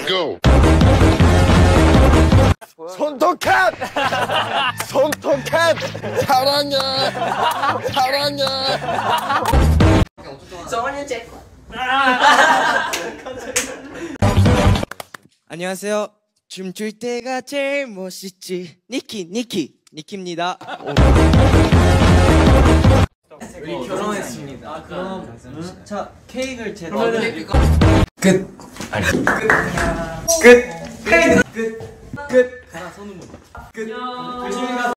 go. 손톱캣! 손톱캣! 사랑해! 사랑해! 안녕하세요. 춤출 때가 제일 멋있지. 니키입니다. 우리 결혼했습니다. 아, 그럼 자 케이크를 제가 끝. 아니 끝. 하나 손으로 끝. 조심히 가.